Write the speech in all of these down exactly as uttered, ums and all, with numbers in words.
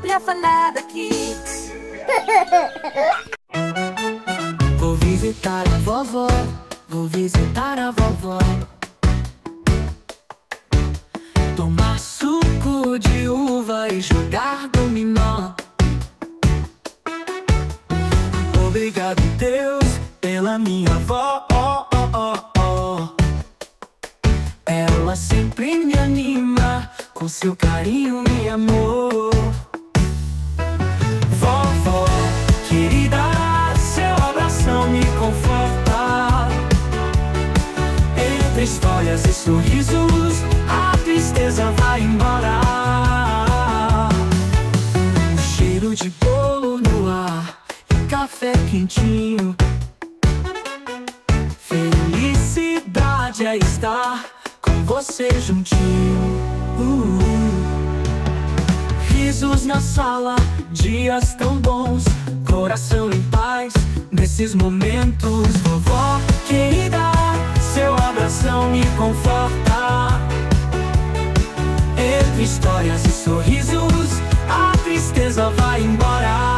Bíblia Falada Kids. Vou visitar a vovó, vou visitar a vovó. Tomar suco de uva e jogar dominó. Obrigado, Deus, pela minha avó, oh, oh, oh, oh. Ela sempre me anima com seu carinho e amor. Vovó querida, seu abração me conforta. Entre histórias e sorrisos, a tristeza vai embora. O cheiro de bolo no ar, café quentinho. Felicidade é estar com você juntinho. uh. Risos na sala, dias tão bons, coração em paz nesses momentos. Vovó querida, seu abração me conforta. Entre histórias e sorrisos, a tristeza vai embora.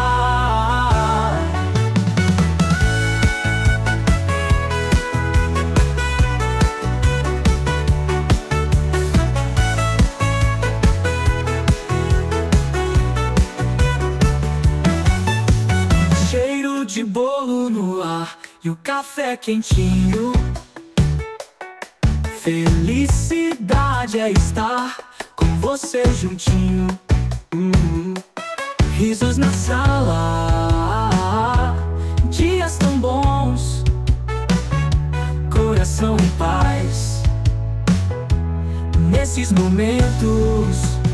De bolo no ar e o café quentinho. Felicidade é estar com você juntinho. hum. Risos na sala, dias tão bons, coração em paz nesses momentos.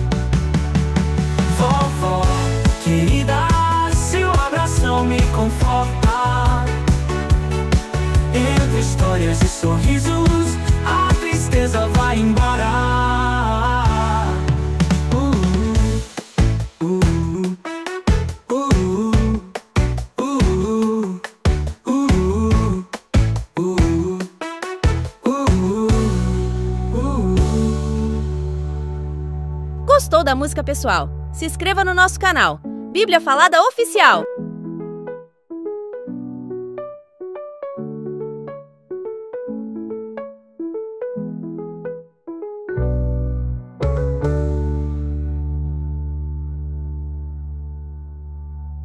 Vovó querida, seu abração me conforta. Entre histórias e sorrisos, a tristeza vai embora. uh, uh, uh, uh, uh, uh, uh. Gostou da música, pessoal? Se inscreva no nosso canal Bíblia Falada Oficial!